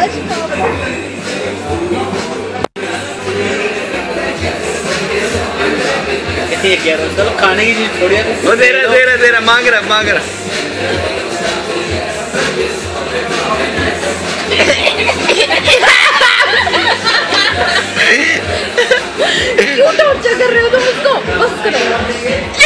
चलो खाने की चीज थोड़ी वो दे रहा मांग रहा क्यों टॉर्चर कर रहे हो तुम उसको? बस करो।